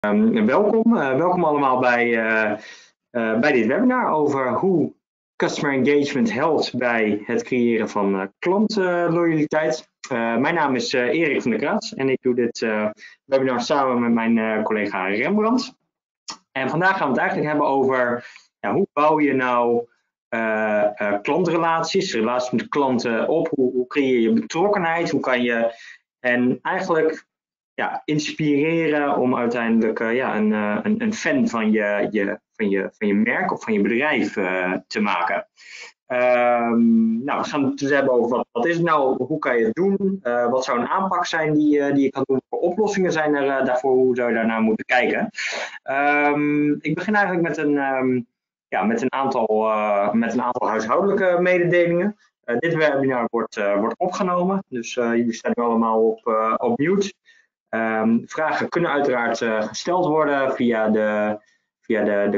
Welkom allemaal bij dit webinar over hoe customer engagement helpt bij het creëren van klantloyaliteit. Mijn naam is Erik van der Kraats en ik doe dit webinar samen met mijn collega Rembrandt. En vandaag gaan we het eigenlijk hebben over hoe bouw je nou klantrelaties, relaties met klanten op, hoe creëer je betrokkenheid, hoe kan je en eigenlijk inspireren om uiteindelijk een fan van je merk of van je bedrijf te maken. We gaan het dus hebben over wat is het nou, hoe kan je het doen, wat zou een aanpak zijn die je kan doen, voor oplossingen zijn er daarvoor, hoe zou je daarnaar moeten kijken. Ik begin eigenlijk met een aantal huishoudelijke mededelingen. Dit webinar wordt opgenomen, dus jullie staan nu allemaal op mute. Vragen kunnen uiteraard gesteld worden via de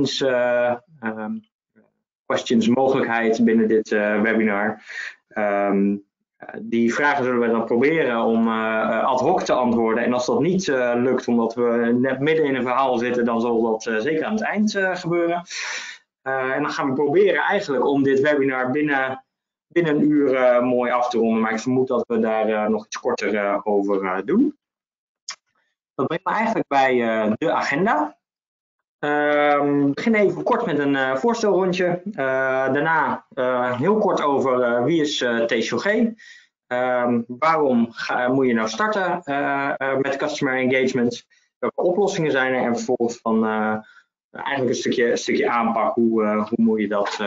questions mogelijkheid binnen dit webinar. Die vragen zullen we dan proberen om ad hoc te antwoorden. En als dat niet lukt omdat we net midden in een verhaal zitten, dan zal dat zeker aan het eind gebeuren. En dan gaan we proberen eigenlijk om dit webinar binnen een uur mooi af te ronden. Maar ik vermoed dat we daar nog iets korter over doen. Dat brengt me eigenlijk bij de agenda. We beginnen even kort met een voorstelrondje. Daarna heel kort over wie is TCOG. Waarom moet je nou starten met customer engagement? Welke oplossingen zijn er? En vervolgens van eigenlijk een stukje aanpak. Hoe moet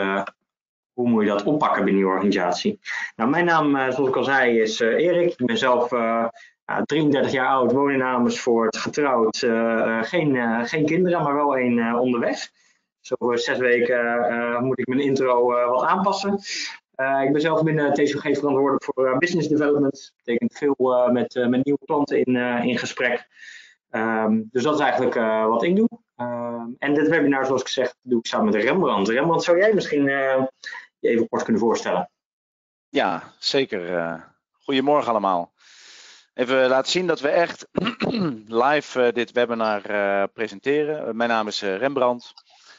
je dat oppakken binnen je organisatie? Nou, mijn naam, zoals ik al zei, is Erik. Ik ben zelf 33 jaar oud, woon in Amersfoort, getrouwd, geen kinderen, maar wel één onderweg. Dus over 6 weken moet ik mijn intro wat aanpassen. Ik ben zelf binnen TCOG verantwoordelijk voor business development. Dat betekent veel met nieuwe klanten in gesprek. Dus dat is eigenlijk wat ik doe. En dit webinar, zoals ik zeg, doe ik samen met Rembrandt. Rembrandt, zou jij misschien je even kort kunnen voorstellen? Ja, zeker. Goedemorgen allemaal. Even laten zien dat we echt live dit webinar presenteren. Mijn naam is Rembrandt.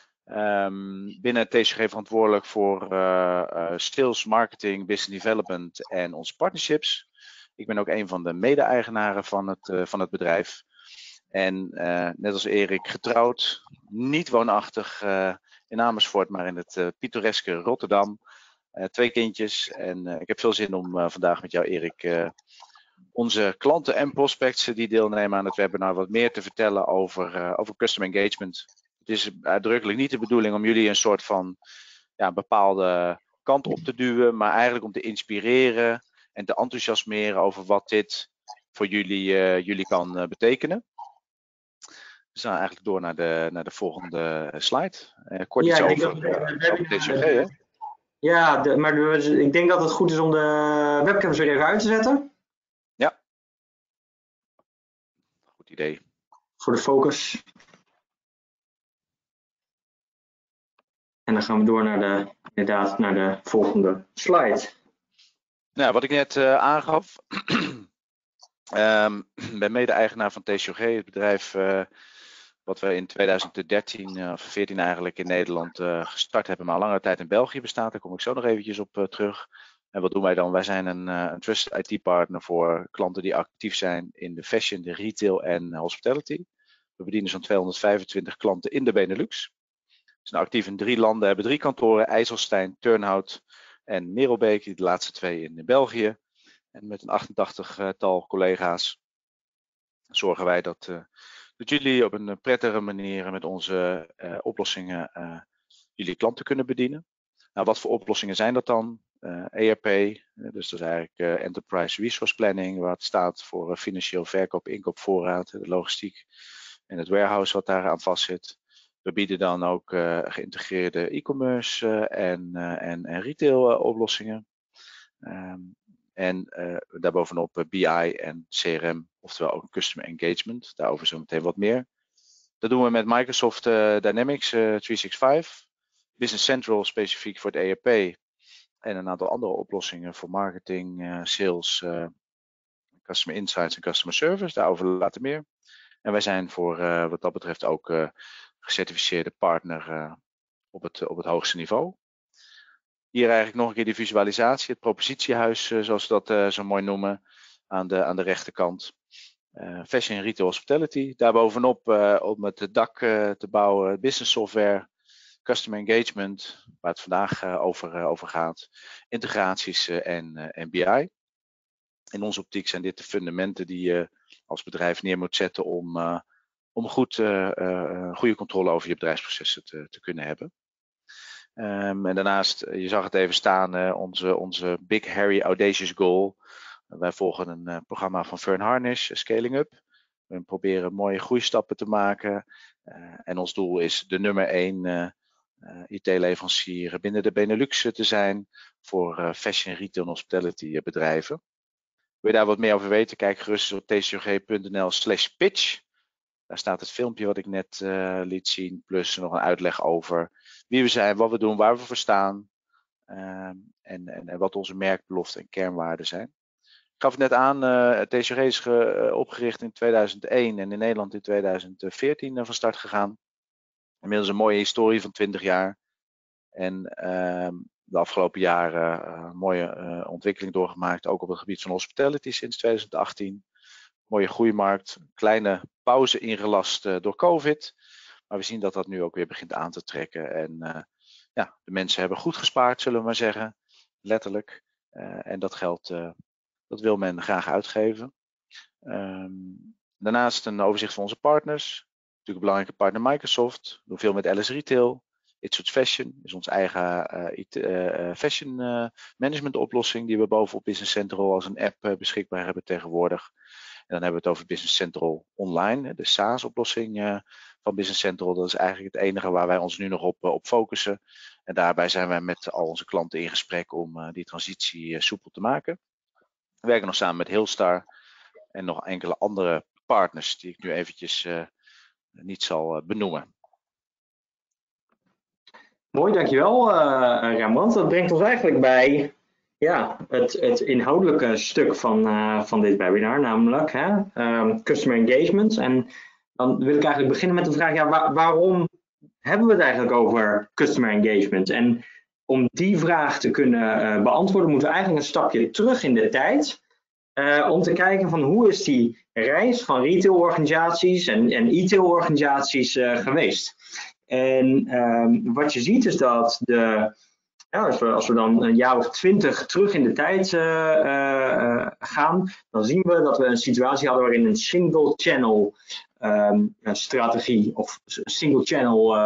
Binnen TCOG verantwoordelijk voor sales, marketing, business development en onze partnerships. Ik ben ook een van de mede-eigenaren van het bedrijf. En net als Erik getrouwd, niet woonachtig in Amersfoort, maar in het pittoreske Rotterdam. 2 kindjes en ik heb veel zin om vandaag met jou, Erik, onze klanten en prospects die deelnemen aan het webinar wat meer te vertellen over customer engagement. Het is uitdrukkelijk niet de bedoeling om jullie een soort van bepaalde kant op te duwen, maar eigenlijk om te inspireren en te enthousiasmeren over wat dit voor jullie kan betekenen. We gaan eigenlijk door naar de volgende slide. Kort iets over TCOG, hè? Ja, maar ik denk dat het goed is om de webcams weer even uit te zetten. Ja. Goed idee. Voor de focus. En dan gaan we door naar de volgende slide. Nou, wat ik net aangaf. Ben mede-eigenaar van TCOG, het bedrijf wat we in 2013 of 14 eigenlijk in Nederland gestart hebben, maar al langere tijd in België bestaat. Daar kom ik zo nog eventjes op terug. En wat doen wij dan? Wij zijn een trusted IT-partner voor klanten die actief zijn in de fashion, de retail en hospitality. We bedienen zo'n 225 klanten in de Benelux. We zijn actief in 3 landen, hebben 3 kantoren, IJsselstein, Turnhout en Merelbeek, de laatste 2 in België. En met een 88-tal collega's zorgen wij dat jullie op een prettige manier met onze oplossingen jullie klanten kunnen bedienen. Nou, wat voor oplossingen zijn dat dan? ERP, dus dat is eigenlijk Enterprise Resource Planning, waar het staat voor financieel verkoop, inkoop, voorraad, de logistiek en het warehouse wat daar aan vastzit. We bieden dan ook geïntegreerde e-commerce en retail oplossingen. En daarbovenop BI en CRM, oftewel ook Customer Engagement. Daarover zo meteen wat meer. Dat doen we met Microsoft Dynamics 365. Business Central specifiek voor het ERP. En een aantal andere oplossingen voor marketing, sales, Customer Insights en Customer Service. Daarover later meer. En wij zijn voor wat dat betreft ook gecertificeerde partner op het hoogste niveau. Hier eigenlijk nog een keer die visualisatie, het propositiehuis zoals we dat zo mooi noemen, aan de rechterkant. Fashion, Retail, Hospitality. Daarbovenop om het dak te bouwen, business software, customer engagement, waar het vandaag over gaat, integraties en BI. In onze optiek zijn dit de fundamenten die je als bedrijf neer moet zetten om goede controle over je bedrijfsprocessen te kunnen hebben. En daarnaast, je zag het even staan, onze Big Hairy Audacious Goal. Wij volgen een programma van Fern Harnish, Scaling Up. We proberen mooie groeistappen te maken. En ons doel is de nummer 1 IT-leverancier binnen de Benelux te zijn voor fashion, retail en hospitality bedrijven. Wil je daar wat meer over weten? Kijk gerust op tcog.nl/pitch. Daar staat het filmpje wat ik net liet zien, plus nog een uitleg over wie we zijn, wat we doen, waar we voor staan en wat onze merkbeloften en kernwaarden zijn. Ik gaf het net aan, TCG is opgericht in 2001 en in Nederland in 2014 van start gegaan. Inmiddels een mooie historie van 20 jaar. En de afgelopen jaren mooie ontwikkeling doorgemaakt, ook op het gebied van hospitality sinds 2018. Mooie groeimarkt, kleine pauze ingelast door COVID. Maar we zien dat dat nu ook weer begint aan te trekken. En de mensen hebben goed gespaard, zullen we maar zeggen. Letterlijk. En dat geld, dat wil men graag uitgeven. Daarnaast een overzicht van onze partners. Natuurlijk een belangrijke partner Microsoft. We doen veel met Alice Retail. It's Fashion is onze eigen fashion management oplossing die we bovenop Business Central als een app beschikbaar hebben tegenwoordig. En dan hebben we het over Business Central Online, de SaaS-oplossing van Business Central. Dat is eigenlijk het enige waar wij ons nu nog op focussen. En daarbij zijn wij met al onze klanten in gesprek om die transitie soepel te maken. We werken nog samen met Hillstar en nog enkele andere partners die ik nu eventjes niet zal benoemen. Mooi, dankjewel Rembrandt. Dat brengt ons eigenlijk bij het inhoudelijke stuk van dit webinar, namelijk customer engagement. En dan wil ik eigenlijk beginnen met de vraag, waarom hebben we het eigenlijk over customer engagement? En om die vraag te kunnen beantwoorden, moeten we eigenlijk een stapje terug in de tijd. Om te kijken van hoe is die reis van retailorganisaties en e-tailorganisaties geweest. En wat je ziet is dat als we dan een jaar of 20 terug in de tijd gaan, dan zien we dat we een situatie hadden waarin een single channel strategie of single channel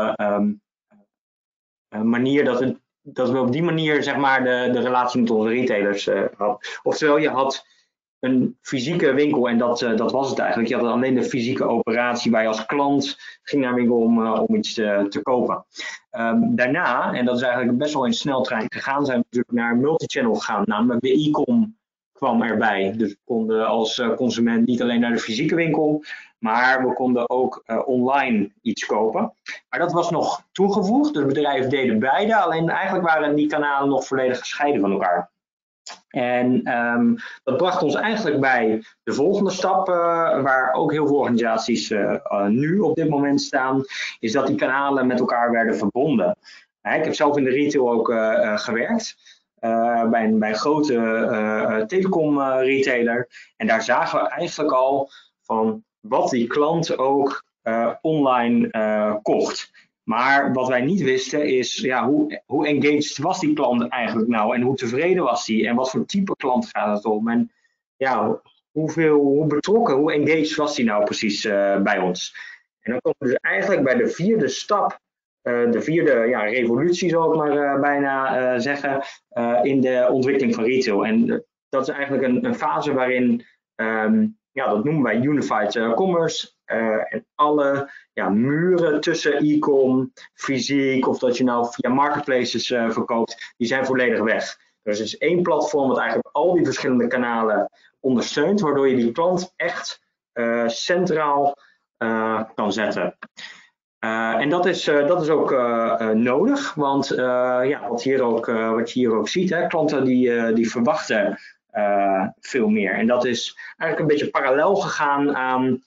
manier, dat we op die manier zeg maar de relatie met onze retailers hadden. Oftewel, je had een fysieke winkel en dat was het eigenlijk. Je had alleen de fysieke operatie waar je als klant ging naar een winkel om iets te kopen. Daarna, en dat is eigenlijk best wel in sneltrein gegaan, zijn we natuurlijk naar multichannel gegaan. Namelijk de e-com kwam erbij. Dus we konden als consument niet alleen naar de fysieke winkel, maar we konden ook online iets kopen. Maar dat was nog toegevoegd, dus bedrijven deden beide, alleen eigenlijk waren die kanalen nog volledig gescheiden van elkaar. En dat bracht ons eigenlijk bij de volgende stap, waar ook heel veel organisaties nu op dit moment staan, is dat die kanalen met elkaar werden verbonden. Ik heb zelf in de retail ook gewerkt, bij een grote telecom retailer. En daar zagen we eigenlijk al van wat die klant ook online kocht. Maar wat wij niet wisten is, hoe engaged was die klant eigenlijk nou? En hoe tevreden was die? En wat voor type klant gaat het om? En hoe betrokken, hoe engaged was die nou precies bij ons? En dan komen we dus eigenlijk bij de vierde stap, de vierde revolutie zal ik maar bijna zeggen, in de ontwikkeling van retail. En dat is eigenlijk een fase waarin, dat noemen wij Unified Commerce. En alle muren tussen e-com, fysiek of dat je nou via marketplaces verkoopt, die zijn volledig weg. Er is dus één platform wat eigenlijk al die verschillende kanalen ondersteunt, waardoor je die klant echt centraal kan zetten. En dat is ook nodig, want wat je hier ook ziet, klanten die verwachten veel meer. En dat is eigenlijk een beetje parallel gegaan aan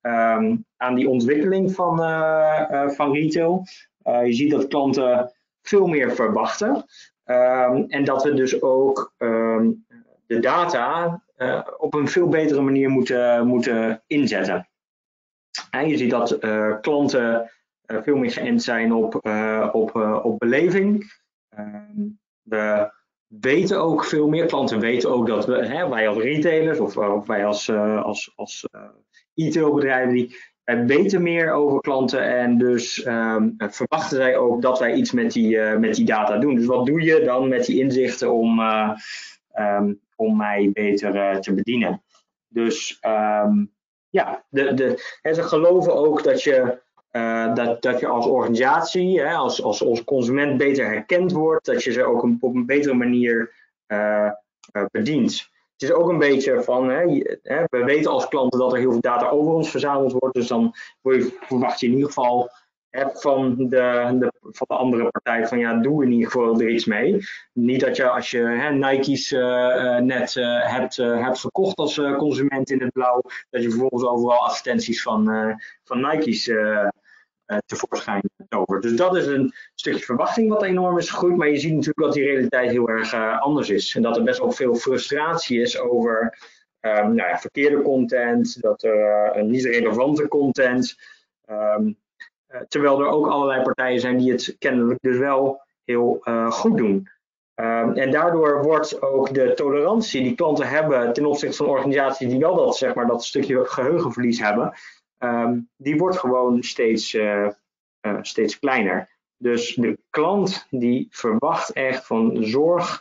aan die ontwikkeling van retail. Je ziet dat klanten veel meer verwachten. En dat we dus ook de data op een veel betere manier moeten inzetten. En je ziet dat klanten veel meer geënt zijn op beleving. We weten ook veel meer, klanten weten ook dat wij als retailers of wij als e-tailbedrijven, wij weten meer over klanten en dus verwachten zij ook dat wij iets met die data doen. Dus wat doe je dan met die inzichten om mij beter te bedienen? Dus ze geloven ook dat je als organisatie, als consument beter herkend wordt, dat je ze ook op een betere manier bedient. Het is ook een beetje van, we weten als klanten dat er heel veel data over ons verzameld wordt, dus dan verwacht je in ieder geval van de andere partij van doe in ieder geval er iets mee. Niet dat je als je Nike's net hebt gekocht als consument in het blauw, dat je vervolgens overal advertenties van Nike's tevoorschijn tovert. Dus dat is een stukje verwachting wat enorm is gegroeid, maar je ziet natuurlijk dat die realiteit heel erg anders is. En dat er best wel veel frustratie is over verkeerde content, dat er niet relevante content, terwijl er ook allerlei partijen zijn die het kennelijk dus wel heel goed doen. En daardoor wordt ook de tolerantie die klanten hebben ten opzichte van organisaties die wel dat stukje geheugenverlies hebben, die wordt gewoon steeds kleiner. Dus de klant die verwacht echt van zorg,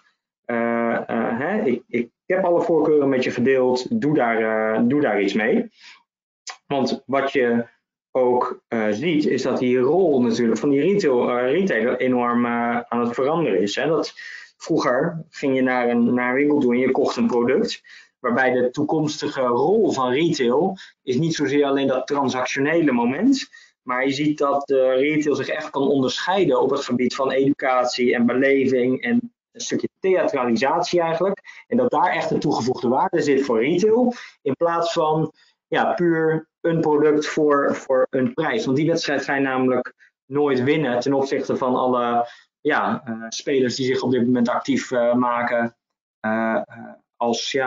ik heb alle voorkeuren met je gedeeld, doe daar iets mee. Want wat je ook ziet is dat die rol natuurlijk van die retailer enorm aan het veranderen is. Vroeger ging je naar een winkel toe en je kocht een product, waarbij de toekomstige rol van retail is niet zozeer alleen dat transactionele moment, maar je ziet dat de retail zich echt kan onderscheiden op het gebied van educatie en beleving en een stukje theatralisatie eigenlijk. En dat daar echt een toegevoegde waarde zit voor retail, in plaats van puur een product voor een prijs. Want die wedstrijd ga je namelijk nooit winnen ten opzichte van alle spelers die zich op dit moment actief maken als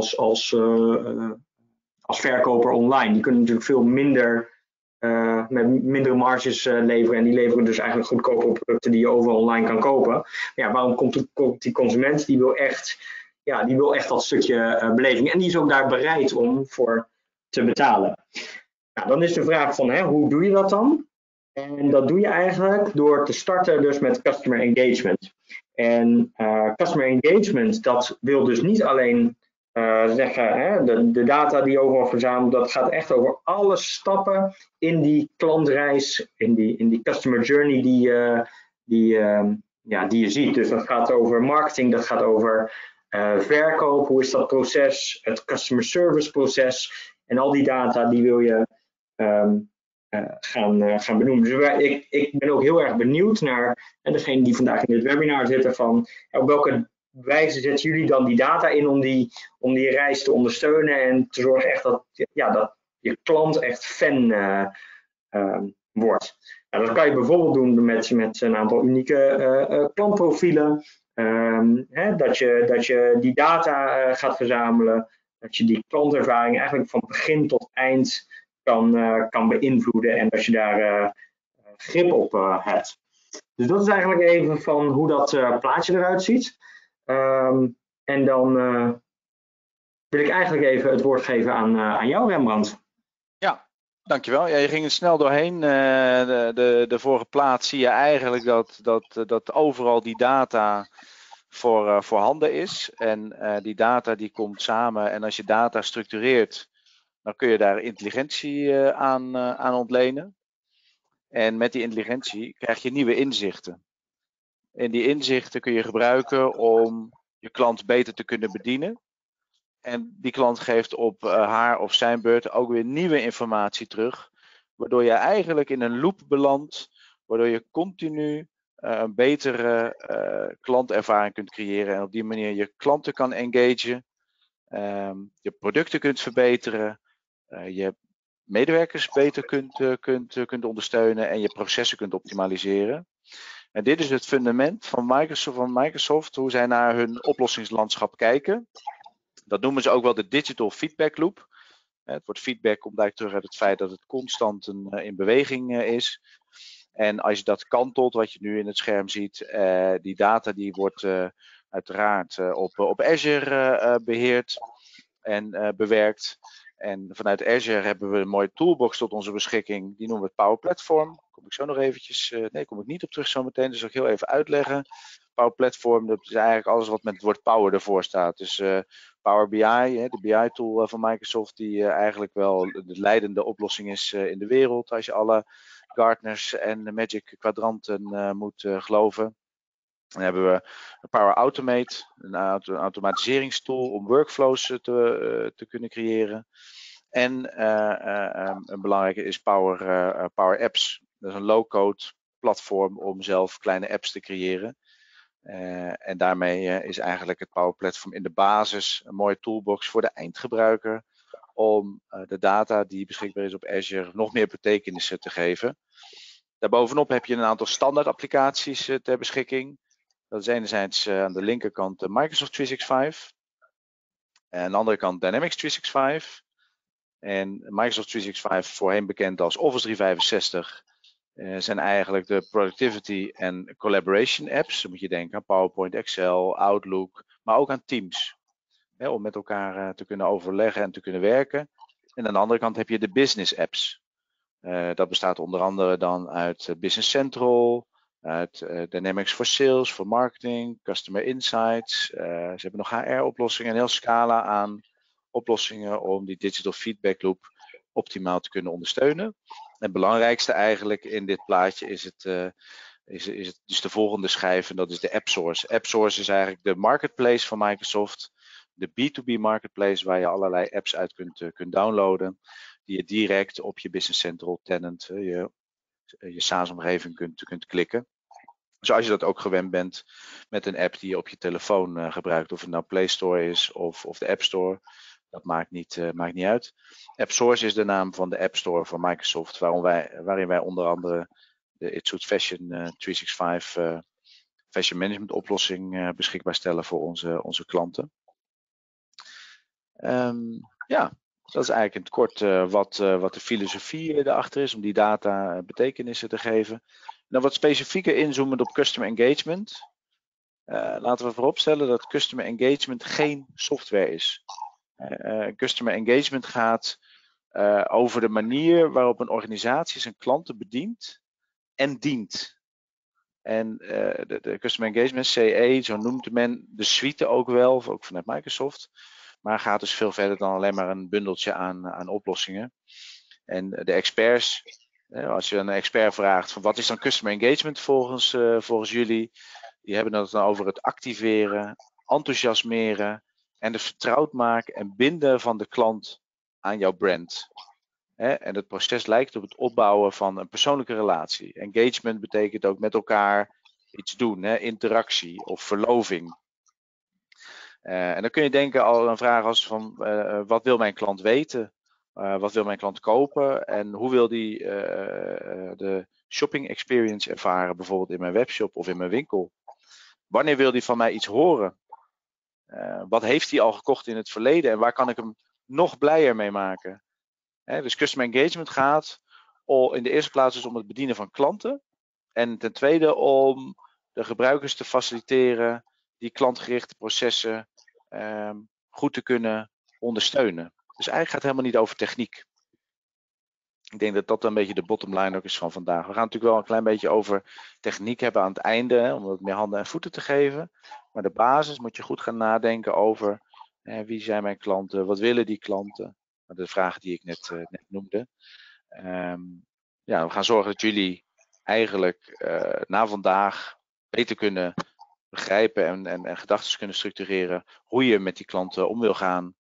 verkoper online. Die kunnen natuurlijk veel minder met mindere marges leveren en die leveren dus eigenlijk goedkopere producten die je overal online kan kopen. Waarom komt die consument? Die wil echt dat stukje beleving en die is ook daar bereid om voor te betalen. Dan is de vraag van hoe doe je dat dan? En dat doe je eigenlijk door te starten dus met customer engagement. En customer engagement, dat wil dus niet alleen zeggen, de data die je overal verzamelt, dat gaat echt over alle stappen in die klantreis, in die customer journey die je ziet. Dus dat gaat over marketing, dat gaat over verkoop, hoe is dat proces, het customer service proces en al die data die wil je gaan benoemen. Dus ik ben ook heel erg benieuwd naar degene die vandaag in dit webinar zitten van op welke wijze zetten jullie dan die data in om die reis te ondersteunen en te zorgen echt dat je klant echt fan wordt. Dat kan je bijvoorbeeld doen met een aantal unieke klantprofielen. Dat je die data gaat verzamelen, dat je die klantervaring eigenlijk van begin tot eind kan beïnvloeden en dat je daar grip op hebt. Dus dat is eigenlijk even van hoe dat plaatje eruit ziet. En dan wil ik eigenlijk even het woord geven aan jou, Rembrandt. Ja, dankjewel. Ja, je ging er snel doorheen. De vorige plaats zie je eigenlijk dat overal die data voorhanden is. En die data die komt samen en als je data structureert, dan kun je daar intelligentie aan ontlenen. En met die intelligentie krijg je nieuwe inzichten. En die inzichten kun je gebruiken om je klant beter te kunnen bedienen. En die klant geeft op haar of zijn beurt ook weer nieuwe informatie terug. Waardoor je eigenlijk in een loop belandt. Waardoor je continu een betere klantervaring kunt creëren. En op die manier je klanten kan engagen. Je producten kunt verbeteren. Je medewerkers beter kunt ondersteunen en je processen kunt optimaliseren. En dit is het fundament van Microsoft, hoe zij naar hun oplossingslandschap kijken. Dat noemen ze ook wel de digital feedback loop. Het woord feedback komt eigenlijk terug uit het feit dat het constant in beweging is. En als je dat kantelt, wat je nu in het scherm ziet, die data die wordt uiteraard op Azure beheerd en bewerkt. En vanuit Azure hebben we een mooie toolbox tot onze beschikking. Die noemen we het Power Platform. Kom ik zo nog eventjes, nee, kom ik niet op terug zometeen. Dus zal ik heel even uitleggen. Power Platform, dat is eigenlijk alles wat met het woord power ervoor staat. Dus Power BI, de BI-tool van Microsoft, die eigenlijk wel de leidende oplossing is in de wereld. Als je alle Gartners en de Magic kwadranten moet geloven. Dan hebben we Power Automate, een automatiseringstool om workflows te kunnen creëren. En een belangrijke is Power Apps. Dat is een low-code platform om zelf kleine apps te creëren. En daarmee is eigenlijk het Power Platform in de basis een mooie toolbox voor de eindgebruiker om de data die beschikbaar is op Azure nog meer betekenissen te geven. Daarbovenop heb je een aantal standaard applicaties ter beschikking. Dat is enerzijds aan de linkerkant Microsoft 365 en aan de andere kant Dynamics 365. En Microsoft 365, voorheen bekend als Office 365, zijn eigenlijk de productivity en collaboration apps. Dan moet je denken aan PowerPoint, Excel, Outlook, maar ook aan Teams. Om met elkaar te kunnen overleggen en te kunnen werken. En aan de andere kant heb je de business apps. Dat bestaat onder andere dan uit Business Central, uit Dynamics for Sales, voor marketing, Customer Insights. Ze hebben nog HR-oplossingen, een heel scala aan oplossingen om die digital feedback loop optimaal te kunnen ondersteunen. En het belangrijkste eigenlijk in dit plaatje is het dus de volgende schijf en dat is de AppSource. AppSource is eigenlijk de marketplace van Microsoft, de B2B marketplace waar je allerlei apps uit kunt downloaden, die je direct op je Business Central tenant, je SaaS-omgeving kunt klikken. Zoals je dat ook gewend bent met een app die je op je telefoon gebruikt. Of het nou Play Store is of de App Store. Dat maakt niet uit. AppSource is de naam van de App Store van Microsoft. Waarin wij onder andere de It Suits Fashion 365 Fashion Management oplossing beschikbaar stellen voor onze klanten. Ja, dat is eigenlijk in het kort wat de filosofie erachter is. Om die data betekenissen te geven. Dan wat specifieker inzoomend op customer engagement. Laten we vooropstellen dat customer engagement geen software is. Customer engagement gaat over de manier waarop een organisatie zijn klanten bedient en dient. En de Customer Engagement, CE, zo noemt men de suite ook wel, ook vanuit Microsoft. Maar gaat dus veel verder dan alleen maar een bundeltje aan oplossingen. En de experts, als je een expert vraagt van wat is dan Customer Engagement volgens jullie, die hebben het dan over het activeren, enthousiasmeren en het vertrouwd maken en binden van de klant aan jouw brand. En het proces lijkt op het opbouwen van een persoonlijke relatie. Engagement betekent ook met elkaar iets doen, interactie of verloving. En dan kun je denken al aan vragen als van wat wil mijn klant weten? Wat wil mijn klant kopen? En hoe wil die de shopping experience ervaren, bijvoorbeeld in mijn webshop of in mijn winkel? Wanneer wil die van mij iets horen? Wat heeft hij al gekocht in het verleden en waar kan ik hem nog blijer mee maken? Dus customer engagement gaat in de eerste plaats dus om het bedienen van klanten. En ten tweede om de gebruikers te faciliteren die klantgerichte processen goed te kunnen ondersteunen. Dus eigenlijk gaat het helemaal niet over techniek. Ik denk dat dat een beetje de bottom line ook is van vandaag. We gaan natuurlijk wel een klein beetje over techniek hebben aan het einde, om het meer handen en voeten te geven. Maar de basis moet je goed gaan nadenken over wie zijn mijn klanten, wat willen die klanten. De vragen die ik net noemde. Ja, we gaan zorgen dat jullie eigenlijk na vandaag beter kunnen begrijpen en gedachten kunnen structureren hoe je met die klanten om wil gaan.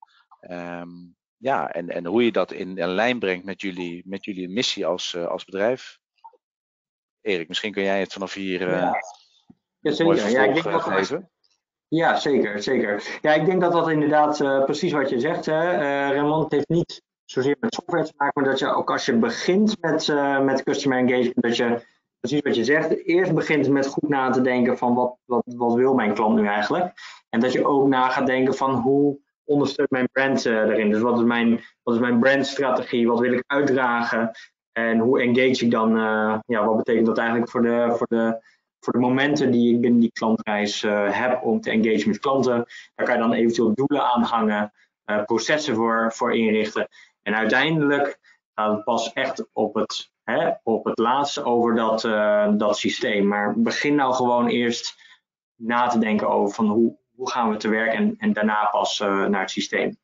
Ja, en hoe je dat in lijn brengt met jullie missie als bedrijf. Erik, misschien kun jij het vanaf hier mooi vervolg geven. Ja, zeker. Ja, ik denk dat dat inderdaad precies wat je zegt. Raymond heeft niet zozeer met software te maken, maar dat je ook als je begint met customer engagement, dat je precies wat je zegt, eerst begint met goed na te denken van wat wil mijn klant nu eigenlijk? En dat je ook na gaat denken van hoe ondersteunt mijn brand erin? Dus wat is mijn brandstrategie? Wat wil ik uitdragen? En hoe engage ik dan? Wat betekent dat eigenlijk voor de momenten die ik binnen die klantreis heb om te engage met klanten? Daar kan je dan eventueel doelen aan hangen, processen voor inrichten. En uiteindelijk gaat het pas echt op het laatste over dat systeem. Maar begin nou gewoon eerst na te denken over van hoe gaan we te werk en daarna pas naar het systeem.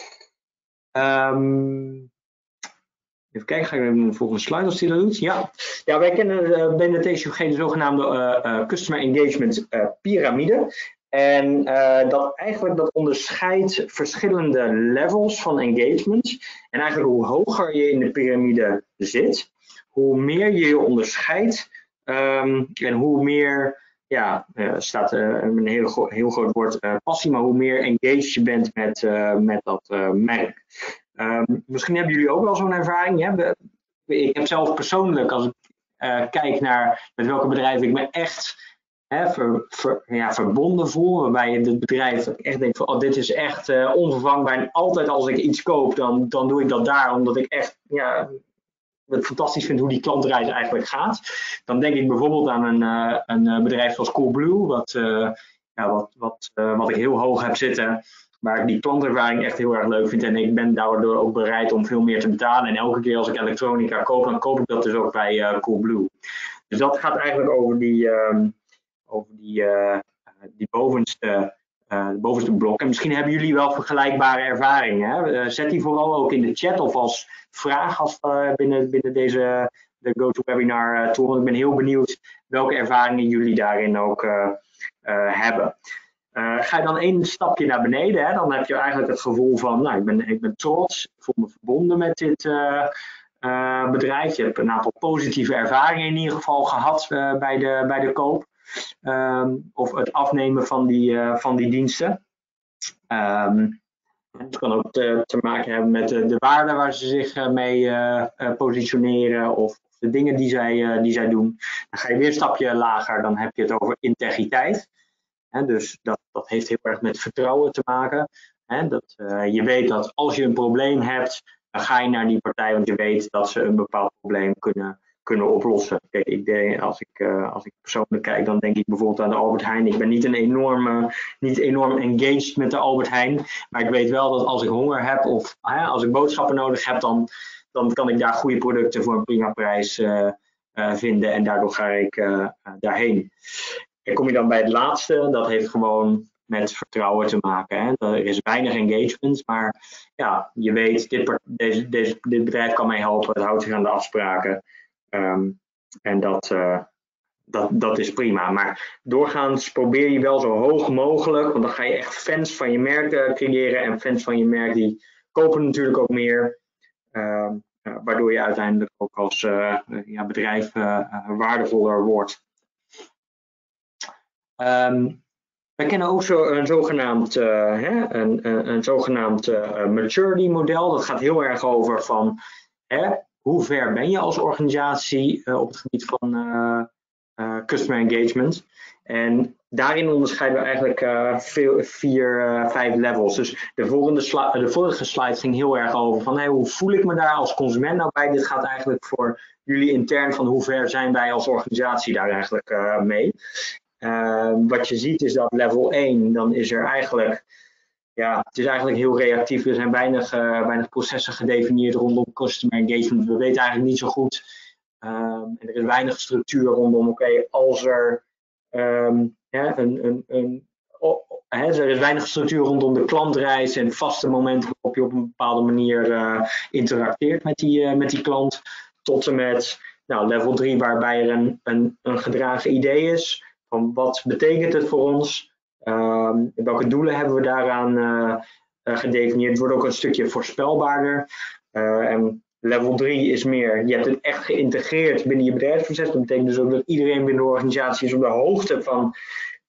Even kijken, ga ik even naar de volgende slide als die dat doet. Ja, wij kennen binnen TCOG de zogenaamde Customer Engagement Pyramide. En dat onderscheidt verschillende levels van engagement. En eigenlijk hoe hoger je in de piramide zit, hoe meer je je onderscheidt en hoe meer, staat een heel groot woord passie, maar hoe meer engaged je bent met dat merk. Misschien hebben jullie ook wel zo'n ervaring. Hè? Ik heb zelf persoonlijk, als ik kijk naar met welke bedrijven ik me echt verbonden voel, waarbij je het bedrijf echt denkt van dit is echt onvervangbaar en altijd als ik iets koop, dan doe ik dat daar, omdat ik echt het fantastisch vind hoe die klantreis eigenlijk gaat. Dan denk ik bijvoorbeeld aan een bedrijf zoals Coolblue, wat ik heel hoog heb zitten, waar ik die klantervaring echt heel erg leuk vind. En ik ben daardoor ook bereid om veel meer te betalen. En elke keer als ik elektronica koop, dan koop ik dat dus ook bij Coolblue. Dus dat gaat eigenlijk over die bovenste blok. En misschien hebben jullie wel vergelijkbare ervaringen. Hè? Zet die vooral ook in de chat of als vraag binnen de GoToWebinar tool. Want ik ben heel benieuwd welke ervaringen jullie daarin ook hebben. Ga je dan één stapje naar beneden, hè, dan heb je eigenlijk het gevoel van, ik ben trots, ik voel me verbonden met dit bedrijf. Je hebt een aantal positieve ervaringen in ieder geval gehad bij de koop. Of het afnemen van die diensten. Het kan ook te maken hebben met de waarden waar ze zich mee positioneren of de dingen die zij doen. Dan ga je weer een stapje lager, dan heb je het over integriteit. Dus dat heeft heel erg met vertrouwen te maken. Je weet dat als je een probleem hebt, dan ga je naar die partij, want je weet dat ze een bepaald probleem kunnen oplossen. Kijk, als ik persoonlijk kijk, dan denk ik bijvoorbeeld aan de Albert Heijn. Ik ben niet enorm engaged met de Albert Heijn, maar ik weet wel dat als ik honger heb of als ik boodschappen nodig heb, dan kan ik daar goede producten voor een prima prijs vinden en daardoor ga ik daarheen. En kom je dan bij het laatste, dat heeft gewoon met vertrouwen te maken. Hè? Er is weinig engagement, maar je weet, dit bedrijf kan mij helpen, het houdt zich aan de afspraken. En dat is prima. Maar doorgaans probeer je wel zo hoog mogelijk, want dan ga je echt fans van je merk creëren. En fans van je merk die kopen natuurlijk ook meer. Waardoor je uiteindelijk ook als bedrijf waardevoller wordt. We kennen ook een zogenaamd maturity model. Dat gaat heel erg over van hoe ver ben je als organisatie op het gebied van customer engagement. En daarin onderscheiden we eigenlijk 5 levels. Dus de vorige slide ging heel erg over van hoe voel ik me daar als consument nou bij. Dit gaat eigenlijk voor jullie intern van hoe ver zijn wij als organisatie daar eigenlijk mee. Wat je ziet is dat level 1, dan is er eigenlijk, het is eigenlijk heel reactief. Er zijn weinig processen gedefinieerd rondom customer engagement. We weten eigenlijk niet zo goed. En er is weinig structuur rondom, als er er is weinig structuur rondom de klantreis en vaste momenten waarop je op een bepaalde manier interacteert met die klant. Tot en met level 3, waarbij er een gedragen idee is. Van wat betekent het voor ons? Welke doelen hebben we daaraan gedefinieerd? Het wordt ook een stukje voorspelbaarder. En level 3 is meer, je hebt het echt geïntegreerd binnen je bedrijfsproces. Dat betekent dus ook dat iedereen binnen de organisatie is op de hoogte van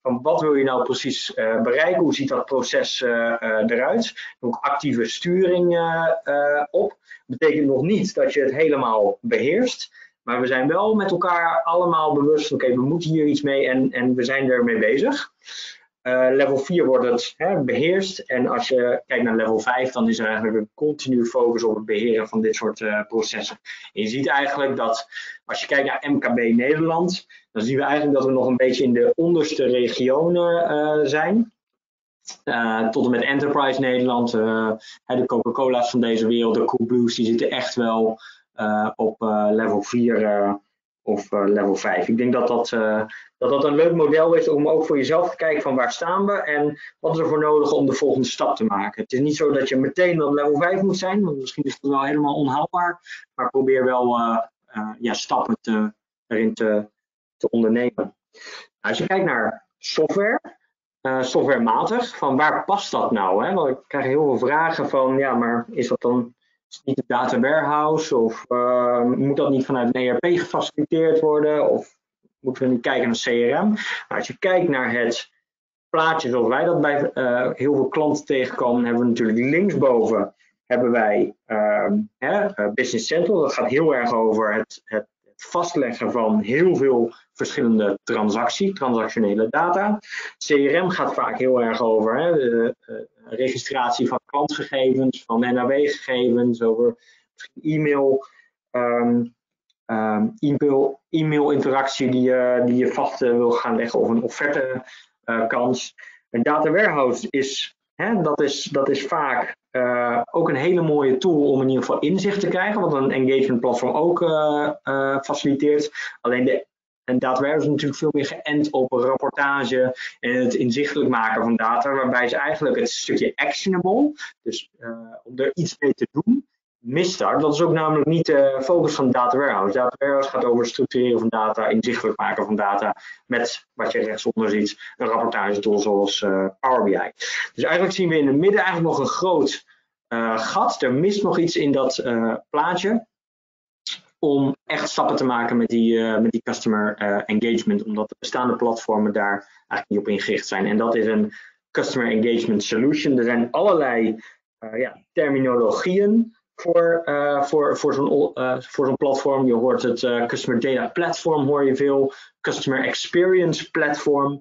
van wat wil je nou precies bereiken, hoe ziet dat proces eruit. Ook actieve sturing op. Betekent nog niet dat je het helemaal beheerst, maar we zijn wel met elkaar allemaal bewust van oké, we moeten hier iets mee en we zijn ermee bezig. Level 4 wordt het beheerst en als je kijkt naar level 5 dan is er eigenlijk een continue focus op het beheren van dit soort processen. En je ziet eigenlijk dat als je kijkt naar MKB Nederland, dan zien we eigenlijk dat we nog een beetje in de onderste regionen zijn. Tot en met Enterprise Nederland, de Coca-Cola's van deze wereld, de Coolblues, die zitten echt wel op level 4 of level 5. Ik denk dat een leuk model is om ook voor jezelf te kijken van waar staan we en wat is er voor nodig om de volgende stap te maken. Het is niet zo dat je meteen op level 5 moet zijn, want misschien is het wel helemaal onhaalbaar, maar probeer wel stappen erin te ondernemen. Als je kijkt naar software, softwarematig, van waar past dat nou? Hè? Want ik krijg heel veel vragen van, ja, maar is dat dan niet een data warehouse? Of moet dat niet vanuit een ERP gefaciliteerd worden? Of moeten we niet kijken naar CRM? Maar als je kijkt naar het plaatje zoals wij dat bij heel veel klanten tegenkomen, hebben we natuurlijk linksboven hebben wij Business Central. Dat gaat heel erg over het vastleggen van heel veel verschillende transactionele data. CRM gaat vaak heel erg over de registratie van klantgegevens, van NAW-gegevens, over e-mail, e-mail-interactie die je vast wil gaan leggen of een offerte-kans. Een data warehouse dat is vaak ook een hele mooie tool om in ieder geval inzicht te krijgen, wat een engagement platform ook faciliteert. Alleen een data warehouse is natuurlijk veel meer geënt op een rapportage en het inzichtelijk maken van data, waarbij ze eigenlijk het stukje actionable, dus om er iets mee te doen, mist daar. Dat is ook namelijk niet de focus van data warehouse. Data warehouse gaat over het structureren van data, inzichtelijk maken van data met wat je rechtsonder ziet, een rapportagetool zoals Power BI. Dus eigenlijk zien we in het midden eigenlijk nog een groot gat. Er mist nog iets in dat plaatje om echt stappen te maken met die customer engagement, omdat de bestaande platformen daar eigenlijk niet op ingericht zijn. En dat is een customer engagement solution. Er zijn allerlei terminologieën voor zo'n platform. Je hoort het Customer Data Platform, hoor je veel. Customer Experience Platform.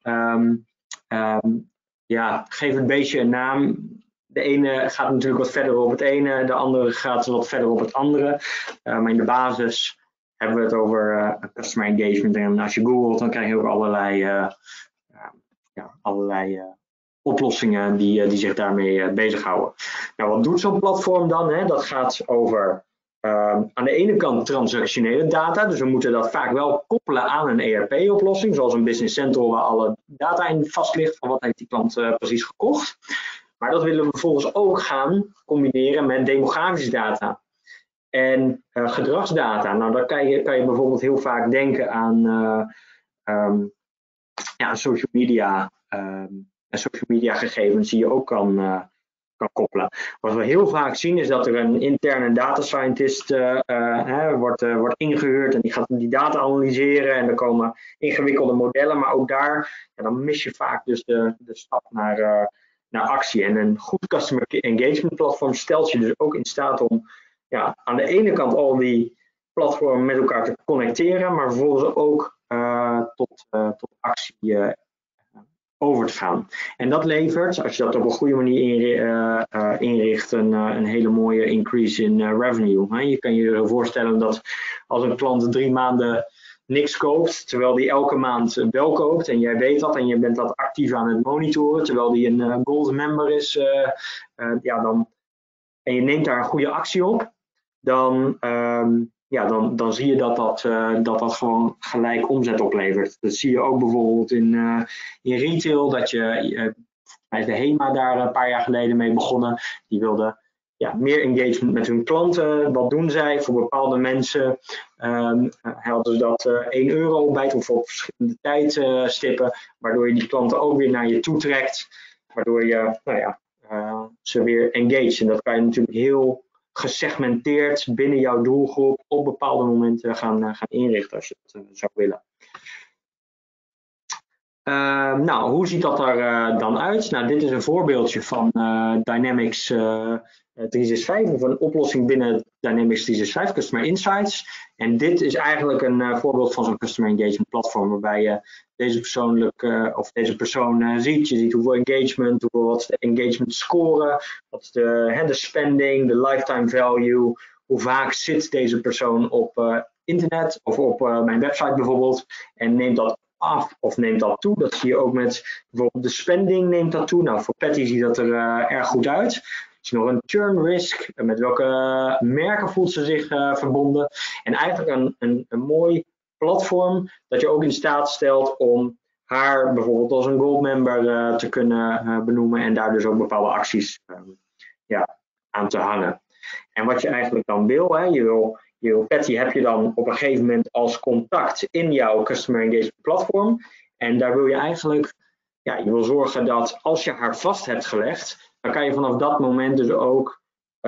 Geef het beestje een naam. De ene gaat natuurlijk wat verder op het ene, de andere gaat wat verder op het andere. Maar in de basis hebben we het over customer engagement. En als je googelt, dan krijg je ook allerlei oplossingen die zich daarmee bezighouden. Nou, wat doet zo'n platform dan? Dat gaat over aan de ene kant transactionele data. Dus we moeten dat vaak wel koppelen aan een ERP-oplossing, zoals een Business Central waar alle data in vast ligt van wat heeft die klant precies gekocht. Maar dat willen we vervolgens ook gaan combineren met demografische data en gedragsdata. Nou, daar kan je bijvoorbeeld heel vaak denken aan social media en social media gegevens die je ook kan koppelen. Wat we heel vaak zien is dat er een interne data scientist wordt ingehuurd en die gaat die data analyseren en er komen ingewikkelde modellen, maar ook daar dan mis je vaak dus de stap naar actie. En een goed customer engagement platform stelt je dus ook in staat om aan de ene kant al die platformen met elkaar te connecteren, maar vervolgens ook tot actie over te gaan. En dat levert, als je dat op een goede manier inricht, een hele mooie increase in revenue. Je kan je voorstellen dat als een klant 3 maanden niks koopt, terwijl die elke maand wel koopt en jij weet dat en je bent dat actief aan het monitoren, terwijl die een gold member is, en je neemt daar een goede actie op, dan zie je dat gewoon gelijk omzet oplevert. Dat zie je ook bijvoorbeeld in retail, dat je de HEMA daar een paar jaar geleden mee begonnen. Die wilden meer engagement met hun klanten. Wat doen zij? Voor bepaalde mensen hadden ze dat 1 euro bij of op verschillende tijdstippen, waardoor je die klanten ook weer naar je toe trekt, waardoor je ze weer engage. En dat kan je natuurlijk heel gesegmenteerd binnen jouw doelgroep op bepaalde momenten gaan inrichten als je het zou willen. Nou, hoe ziet dat er dan uit? Nou, dit is een voorbeeldje van Dynamics 365 of een oplossing binnen Dynamics 365 Customer Insights. En dit is eigenlijk een voorbeeld van zo'n Customer Engagement platform waarbij je deze persoon ziet. Je ziet hoeveel engagement, wat is de engagement score, wat is de spending, de lifetime value, hoe vaak zit deze persoon op internet of op mijn website bijvoorbeeld en neemt dat af of neemt dat toe. Dat zie je ook met bijvoorbeeld de spending neemt dat toe. Nou, voor Patty ziet dat er erg goed uit. Is nog een churn risk, met welke merken voelt ze zich verbonden. En eigenlijk een mooi platform dat je ook in staat stelt om haar bijvoorbeeld als een gold member te kunnen benoemen en daar dus ook bepaalde acties aan te hangen. En wat je eigenlijk dan wil, je wil Patty heb je dan op een gegeven moment als contact in jouw Customer Engagement platform. En daar wil je eigenlijk, je wil zorgen dat als je haar vast hebt gelegd, dan kan je vanaf dat moment dus ook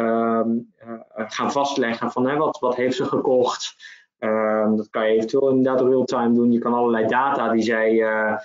gaan vastleggen van wat heeft ze gekocht. Dat kan je eventueel inderdaad real-time doen. Je kan allerlei data die zij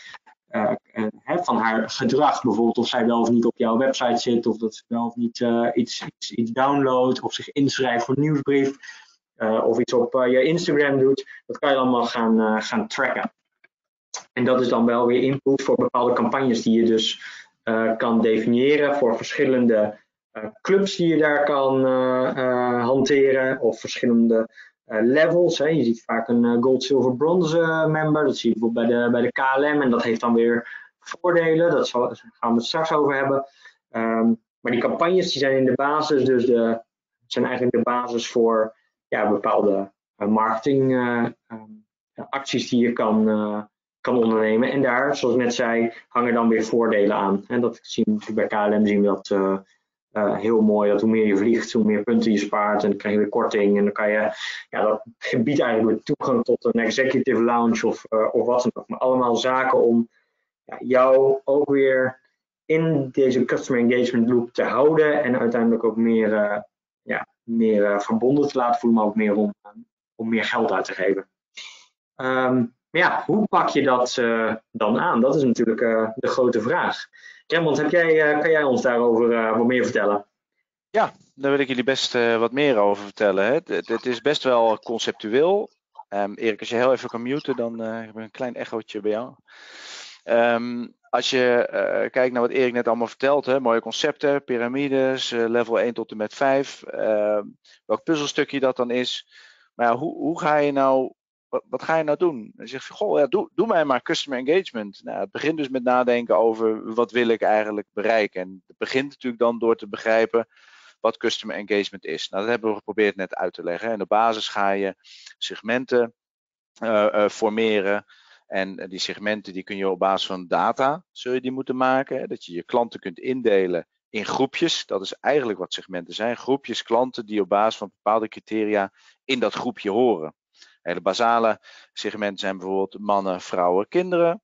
van haar gedrag, bijvoorbeeld of zij wel of niet op jouw website zit, of dat ze wel of niet iets downloadt, of zich inschrijft voor een nieuwsbrief, of iets op je Instagram doet, dat kan je allemaal gaan tracken. En dat is dan wel weer input voor bepaalde campagnes die je dus kan definiëren voor verschillende clubs die je daar kan hanteren, of verschillende levels. Hè. Je ziet vaak een gold, silver, bronze member. Dat zie je bijvoorbeeld bij de KLM en dat heeft dan weer voordelen. Dat gaan we het straks over hebben. Maar die campagnes die zijn in de basis, dus zijn eigenlijk de basis voor bepaalde marketingacties die je kan ondernemen. En daar, zoals ik net zei, hangen dan weer voordelen aan. En dat zien we natuurlijk bij KLM zien we dat heel mooi. Dat hoe meer je vliegt, hoe meer punten je spaart. En dan krijg je weer korting. En dan kan je, dat biedt eigenlijk weer toegang tot een executive lounge of wat dan ook. Maar allemaal zaken om jou ook weer in deze customer engagement loop te houden. En uiteindelijk ook meer verbonden te laten voelen, maar ook meer om meer geld uit te geven. Maar hoe pak je dat dan aan? Dat is natuurlijk de grote vraag. Remmond, kan jij ons daarover wat meer vertellen? Ja, daar wil ik jullie best wat meer over vertellen. Hè. Het is best wel conceptueel. Erik, als je heel even kan muten, dan heb ik een klein echootje bij jou. Als je kijkt naar wat Erik net allemaal vertelt, hè, mooie concepten, piramides, level 1 tot en met 5, welk puzzelstukje dat dan is. Maar hoe ga je nou, wat ga je nou doen? Dan zeg je, goh, doe mij maar customer engagement. Nou, het begint dus met nadenken over wat wil ik eigenlijk bereiken. En het begint natuurlijk dan door te begrijpen wat customer engagement is. Nou, dat hebben we geprobeerd net uit te leggen. En op basis ga je segmenten formeren. En die segmenten die kun je op basis van data zul je die moeten maken. Dat je je klanten kunt indelen in groepjes. Dat is eigenlijk wat segmenten zijn. Groepjes klanten die op basis van bepaalde criteria in dat groepje horen. Hele basale segmenten zijn bijvoorbeeld mannen, vrouwen, kinderen.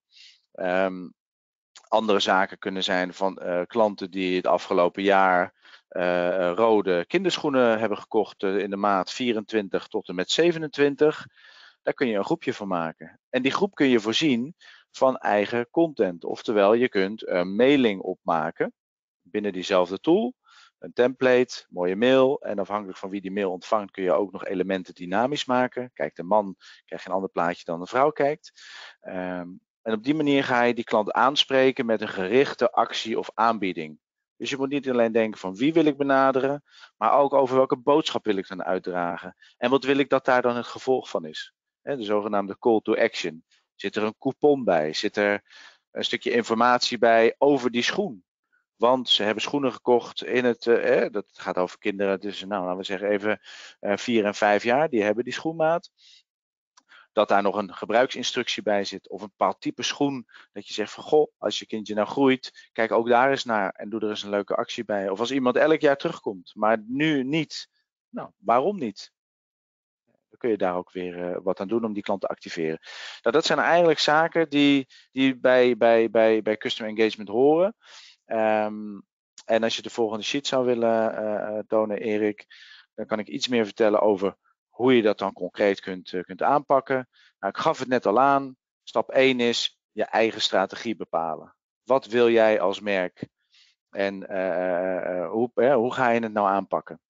Andere zaken kunnen zijn van klanten die het afgelopen jaar rode kinderschoenen hebben gekocht in de maat 24 tot en met 27. Daar kun je een groepje van maken. En die groep kun je voorzien van eigen content. Oftewel, je kunt een mailing opmaken binnen diezelfde tool. Een template, mooie mail. En afhankelijk van wie die mail ontvangt kun je ook nog elementen dynamisch maken. Kijkt een man, krijg je een ander plaatje dan een vrouw kijkt. En op die manier ga je die klant aanspreken met een gerichte actie of aanbieding. Dus je moet niet alleen denken van wie wil ik benaderen, maar ook over welke boodschap wil ik dan uitdragen. En wat wil ik dat daar dan het gevolg van is. De zogenaamde call to action. Zit er een coupon bij? Zit er een stukje informatie bij over die schoen? Want ze hebben schoenen gekocht in dat gaat over kinderen tussen, laten we zeggen even 4 en 5 jaar. Die hebben die schoenmaat. Dat daar nog een gebruiksinstructie bij zit of een bepaald type schoen. Dat je zegt van goh, als je kindje nou groeit, kijk ook daar eens naar en doe er eens een leuke actie bij. Of als iemand elk jaar terugkomt, maar nu niet. Nou, waarom niet? Dan kun je daar ook weer wat aan doen om die klant te activeren. Nou, dat zijn eigenlijk zaken die bij Customer Engagement horen. En als je de volgende sheet zou willen tonen, Erik, dan kan ik iets meer vertellen over hoe je dat dan concreet kunt aanpakken. Nou, ik gaf het net al aan. Stap 1 is, je eigen strategie bepalen. Wat wil jij als merk? En hoe ga je het nou aanpakken?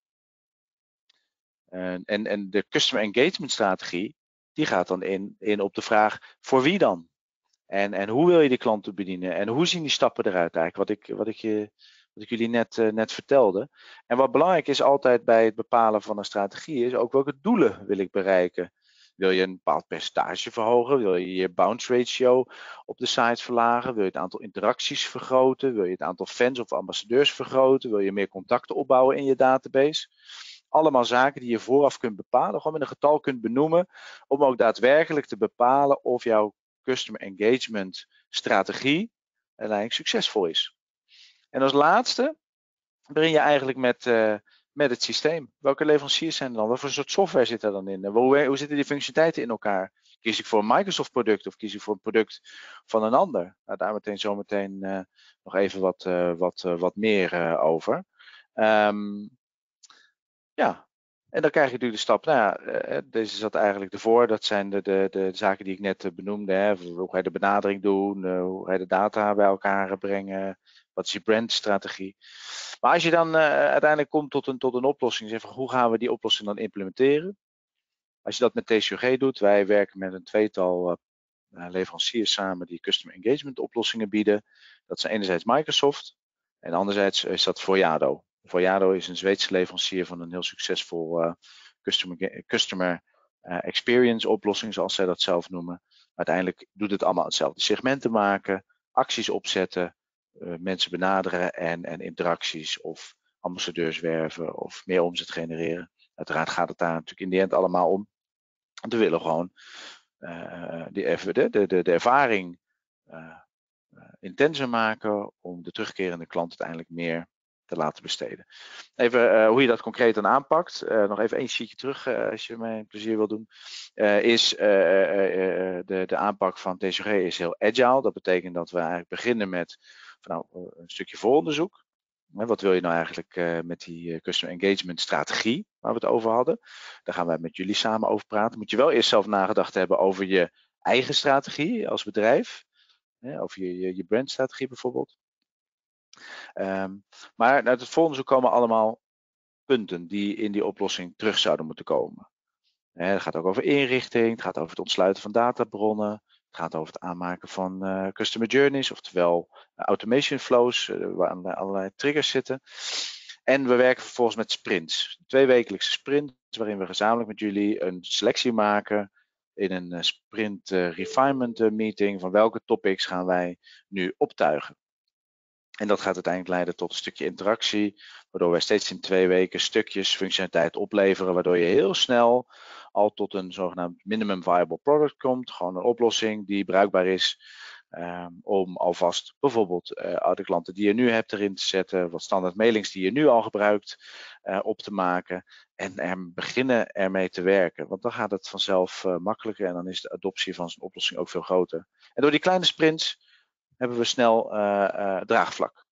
En de customer engagement strategie, die gaat dan in op de vraag, voor wie dan? En hoe wil je die klanten bedienen? En hoe zien die stappen eruit eigenlijk? Wat ik jullie net vertelde. En wat belangrijk is altijd bij het bepalen van een strategie, is ook welke doelen wil ik bereiken. Wil je een bepaald percentage verhogen? Wil je je bounce ratio op de site verlagen? Wil je het aantal interacties vergroten? Wil je het aantal fans of ambassadeurs vergroten? Wil je meer contacten opbouwen in je database? Allemaal zaken die je vooraf kunt bepalen, gewoon met een getal kunt benoemen, om ook daadwerkelijk te bepalen of jouw customer engagement strategie uiteindelijk succesvol is. En als laatste begin je eigenlijk met het systeem. Welke leveranciers zijn er dan? Wat voor soort software zit er dan in? Hoe zitten die functionaliteiten in elkaar? Kies ik voor een Microsoft product of kies ik voor een product van een ander? Nou, daar zometeen nog even wat meer over. Ja, en dan krijg je natuurlijk de stap, nou ja, deze zat eigenlijk ervoor. Dat zijn de zaken die ik net benoemde. Hè. Hoe ga je de benadering doen? Hoe ga je de data bij elkaar brengen? Wat is je brandstrategie? Maar als je dan uiteindelijk komt tot een oplossing, zeg van, hoe gaan we die oplossing dan implementeren? Als je dat met TCG doet, wij werken met een tweetal leveranciers samen die customer engagement oplossingen bieden. Dat zijn enerzijds Microsoft en anderzijds is dat Voyado. Voyado is een Zweedse leverancier van een heel succesvol customer experience oplossing, zoals zij dat zelf noemen. Uiteindelijk doet het allemaal hetzelfde. Segmenten maken, acties opzetten, mensen benaderen en interacties of ambassadeurs werven of meer omzet genereren. Uiteraard gaat het daar natuurlijk in de end allemaal om. Want we willen gewoon de ervaring intenser maken om de terugkerende klant uiteindelijk meer te laten besteden. Even hoe je dat concreet dan aanpakt. Nog even één sheetje terug als je mij een plezier wil doen. De aanpak van TCG is heel agile. Dat betekent dat we eigenlijk beginnen met een stukje vooronderzoek. Wat wil je nou eigenlijk met die customer engagement strategie waar we het over hadden? Daar gaan wij met jullie samen over praten. Moet je wel eerst zelf nagedacht hebben over je eigen strategie als bedrijf. Over je brandstrategie bijvoorbeeld. Maar uit het vooronderzoek komen allemaal punten die in die oplossing terug zouden moeten komen. Het gaat ook over inrichting, het gaat over het ontsluiten van databronnen, het gaat over het aanmaken van customer journeys, oftewel automation flows, waar allerlei triggers zitten. En we werken vervolgens met sprints, 2-wekelijkse sprints, waarin we gezamenlijk met jullie een selectie maken in een sprint refinement meeting van welke topics gaan wij nu optuigen. En dat gaat uiteindelijk leiden tot een stukje interactie, waardoor wij steeds in 2 weken stukjes functionaliteit opleveren, waardoor je heel snel al tot een zogenaamd minimum viable product komt. Gewoon een oplossing die bruikbaar is om alvast bijvoorbeeld de klanten die je nu hebt erin te zetten, wat standaard mailings die je nu al gebruikt op te maken en beginnen ermee te werken. Want dan gaat het vanzelf makkelijker en dan is de adoptie van zo'n oplossing ook veel groter. En door die kleine sprints hebben we snel draagvlak.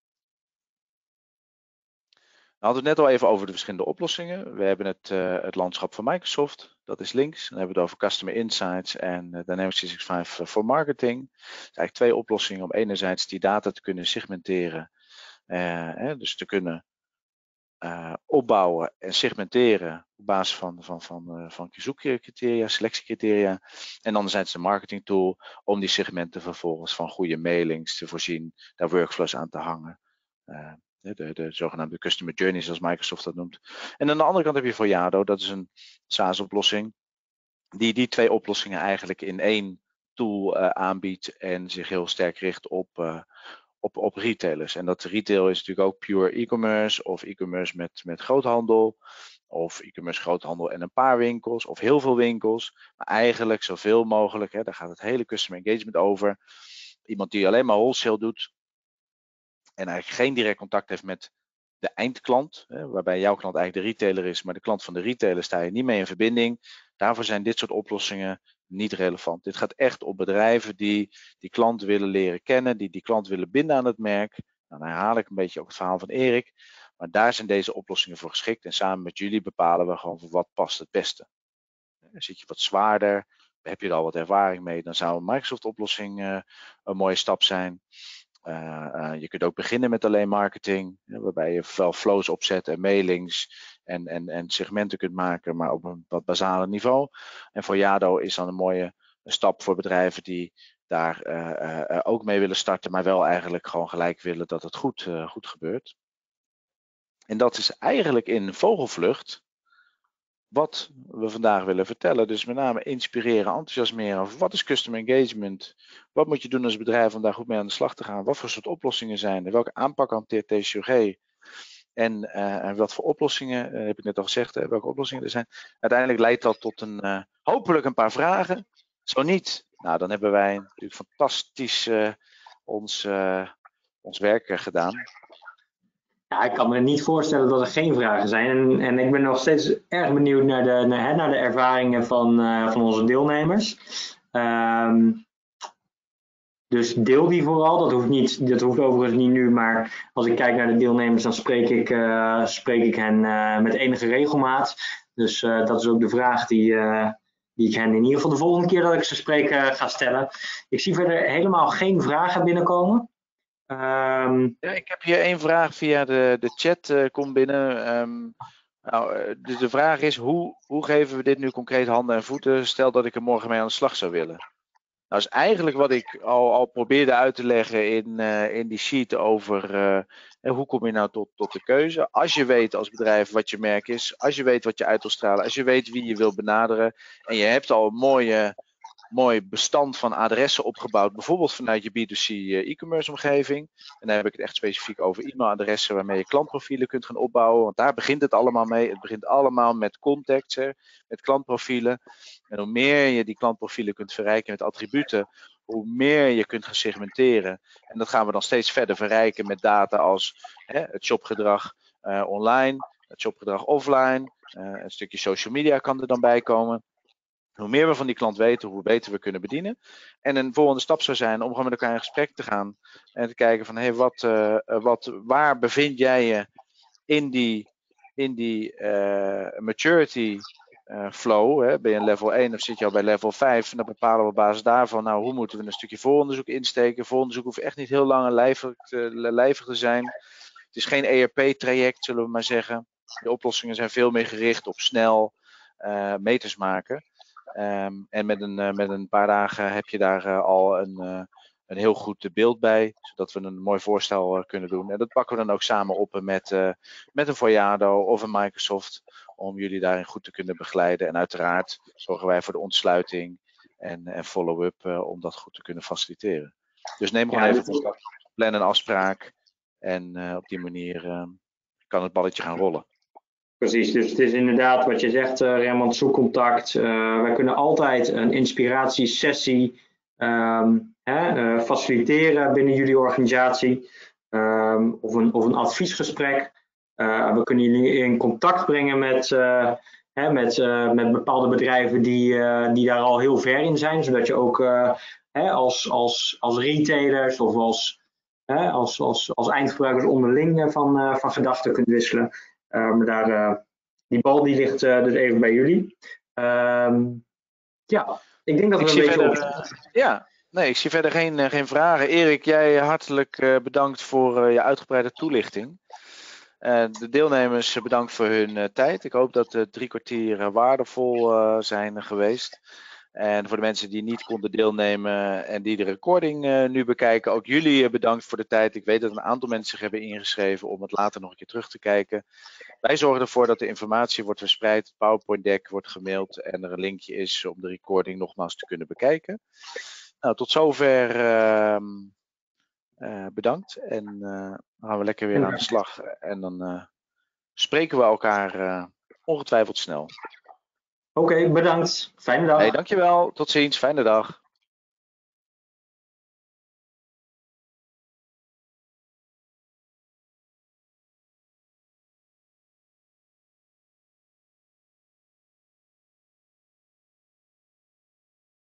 We hadden het net al even over de verschillende oplossingen. We hebben het landschap van Microsoft, dat is links. Dan hebben we het over Customer Insights en Dynamics 365 voor marketing. Dat zijn eigenlijk 2 oplossingen om enerzijds die data te kunnen segmenteren. Dus te kunnen opbouwen en segmenteren op basis van zoekcriteria, selectiecriteria. En anderzijds de marketing tool om die segmenten vervolgens van goede mailings te voorzien, daar workflows aan te hangen. De zogenaamde customer journeys, zoals Microsoft dat noemt. En aan de andere kant heb je Voyado, dat is een SaaS-oplossing, die 2 oplossingen eigenlijk in 1 tool aanbiedt en zich heel sterk richt op retailers. En dat retail is natuurlijk ook pure e-commerce of e-commerce met groothandel. Of e-commerce groothandel en een paar winkels of heel veel winkels. Maar eigenlijk zoveel mogelijk, daar gaat het hele customer engagement over. Iemand die alleen maar wholesale doet en eigenlijk geen direct contact heeft met de eindklant. Waarbij jouw klant eigenlijk de retailer is, maar de klant van de retailer sta je niet mee in verbinding. Daarvoor zijn dit soort oplossingen niet relevant. Dit gaat echt op bedrijven die die klant willen leren kennen, die klant willen binden aan het merk. Nou, dan herhaal ik een beetje ook het verhaal van Erik. Maar daar zijn deze oplossingen voor geschikt. En samen met jullie bepalen we gewoon voor wat past het beste. Zit je wat zwaarder, heb je er al wat ervaring mee, dan zou een Microsoft-oplossing een mooie stap zijn. Je kunt ook beginnen met alleen marketing, waarbij je wel flows opzet en mailings en segmenten kunt maken, maar op een wat basale niveau. En voor Yado is dan een mooie stap voor bedrijven die daar ook mee willen starten, maar wel eigenlijk gewoon gelijk willen dat het goed gebeurt. En dat is eigenlijk in vogelvlucht wat we vandaag willen vertellen. Dus met name inspireren, enthousiasmeren. Wat is customer engagement? Wat moet je doen als bedrijf om daar goed mee aan de slag te gaan? Wat voor soort oplossingen zijn er? Welke aanpak hanteert TCOG? En wat voor oplossingen, heb ik net al gezegd, welke oplossingen er zijn. Uiteindelijk leidt dat tot hopelijk een paar vragen. Zo niet, nou dan hebben wij natuurlijk fantastisch ons werk gedaan. Ja, ik kan me niet voorstellen dat er geen vragen zijn. En ik ben nog steeds erg benieuwd naar de ervaringen van onze deelnemers. Dus deel die vooral. Dat hoeft overigens niet nu, maar als ik kijk naar de deelnemers, dan spreek ik hen met enige regelmaat. Dus dat is ook de vraag die ik hen in ieder geval de volgende keer dat ik ze spreek ga stellen. Ik zie verder helemaal geen vragen binnenkomen. Ja, ik heb hier één vraag via de chat komt binnen. Dus de vraag is, hoe geven we dit nu concreet handen en voeten? Stel dat ik er morgen mee aan de slag zou willen. Nou, is eigenlijk wat ik al probeerde uit te leggen in die sheet over hoe kom je nou tot de keuze. Als je weet als bedrijf wat je merk is, als je weet wat je uit wil stralen, als je weet wie je wil benaderen en je hebt al een mooi bestand van adressen opgebouwd, bijvoorbeeld vanuit je B2C e-commerce omgeving. En dan heb ik het echt specifiek over e-mailadressen waarmee je klantprofielen kunt gaan opbouwen, want daar begint het allemaal mee. Het begint allemaal met contacts, met klantprofielen. En hoe meer je die klantprofielen kunt verrijken met attributen, hoe meer je kunt gaan segmenteren. En dat gaan we dan steeds verder verrijken met data als het shopgedrag online, het shopgedrag offline, een stukje social media kan er dan bij komen. Hoe meer we van die klant weten, hoe beter we kunnen bedienen. En een volgende stap zou zijn om gewoon met elkaar in gesprek te gaan. En te kijken van, waar bevind jij je in die maturity flow? Hè? Ben je in level 1 of zit je al bij level 5? En dan bepalen we op basis daarvan, nou, hoe moeten we een stukje vooronderzoek insteken? Vooronderzoek hoeft echt niet heel lang en lijvig te zijn. Het is geen ERP-traject, zullen we maar zeggen. De oplossingen zijn veel meer gericht op snel meters maken. En met een paar dagen heb je daar al een heel goed beeld bij, zodat we een mooi voorstel kunnen doen. En dat pakken we dan ook samen op met een Voyado of een Microsoft, om jullie daarin goed te kunnen begeleiden. En uiteraard zorgen wij voor de ontsluiting en follow-up om dat goed te kunnen faciliteren. Dus neem gewoon even contact, plan een afspraak en op die manier kan het balletje gaan rollen. Precies, dus het is inderdaad wat je zegt, Raymond, zoek contact. Wij kunnen altijd een inspiratiesessie faciliteren binnen jullie organisatie of een adviesgesprek. We kunnen jullie in contact brengen met bepaalde bedrijven die daar al heel ver in zijn, zodat je ook als retailers of als eindgebruikers onderling van gedachten kunt wisselen. Maar die bal die ligt dus even bij jullie. Ja, ik denk dat we een beetje ik zie verder geen vragen. Erik, jij hartelijk bedankt voor je uitgebreide toelichting. De deelnemers bedankt voor hun tijd. Ik hoop dat de 3 kwartier waardevol zijn geweest. En voor de mensen die niet konden deelnemen en die de recording nu bekijken, ook jullie bedankt voor de tijd. Ik weet dat een aantal mensen zich hebben ingeschreven om het later nog een keer terug te kijken. Wij zorgen ervoor dat de informatie wordt verspreid, het PowerPoint deck wordt gemaild en er een linkje is om de recording nogmaals te kunnen bekijken. Nou, tot zover bedankt en dan gaan we lekker weer aan de slag. En dan spreken we elkaar ongetwijfeld snel. Oké, bedankt. Fijne dag. Hey, dankjewel. Tot ziens. Fijne dag.